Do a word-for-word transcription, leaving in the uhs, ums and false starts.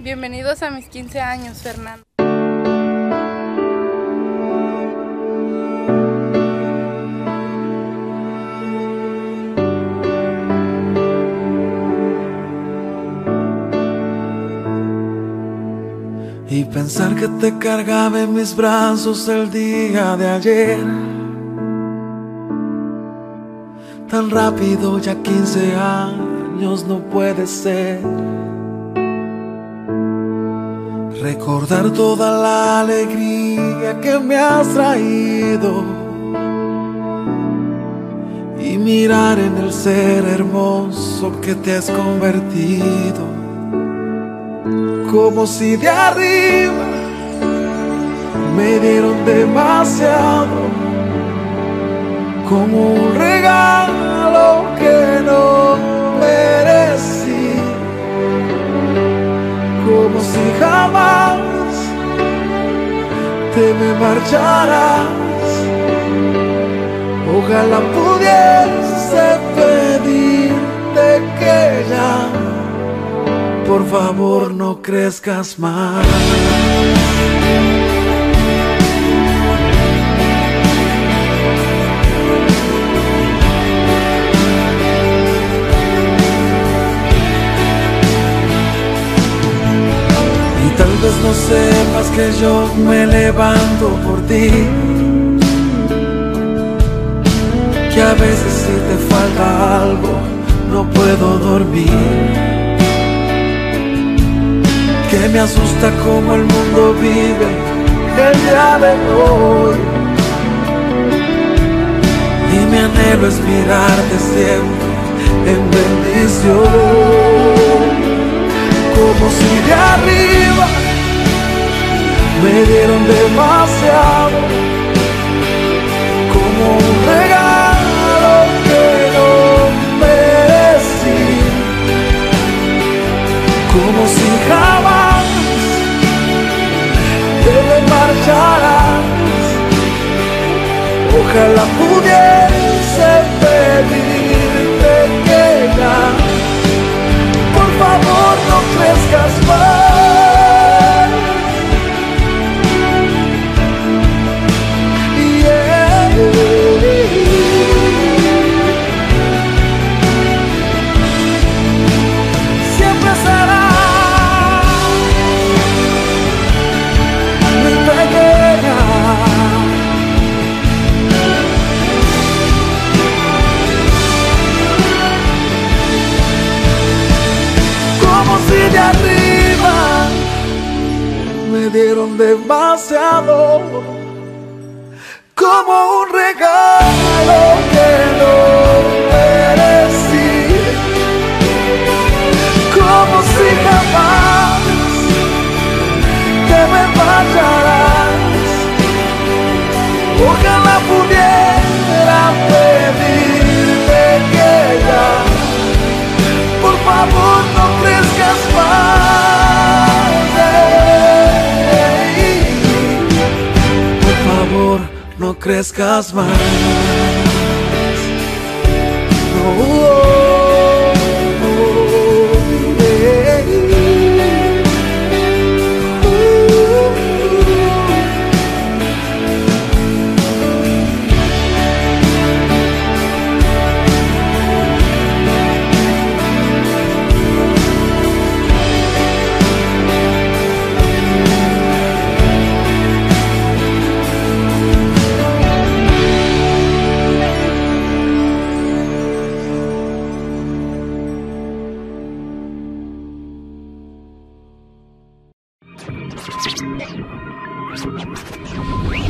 Bienvenidos a mis quince años, Fernando. Y pensar que te cargaba en mis brazos el día de ayer, tan rápido, ya quince años no puede ser. Recordar toda la alegría que me has traído y mirar en el ser hermoso que te has convertido. Como si de arriba me dieron demasiado, como un regalo que no merecí, como si jamás te me marcharas. Ojalá pudiese pedirte que ya, por favor, no crezcas más. Y tal vez no sepas que yo me levanto por ti, que a veces si te falta algo no puedo dormir, que me asusta cómo el mundo vive el día de hoy, y mi anhelo es mirarte siempre en bendición, como si de arriba me dieron demasiado, como un regalo que no merecí, como si jamás te me marcharás. Ojalá pudiese pedirte que ya, por favor, no crezcas más. Yeah. Siempre será mi pequeña, como si de arriba me dieron demasiado, como un regalo que no merecí, como si jamás te me marcharás. Ojalá pudiera pedirte que ya, por favor, no crezcas más. Por favor, no crezcas más. No. Thank you.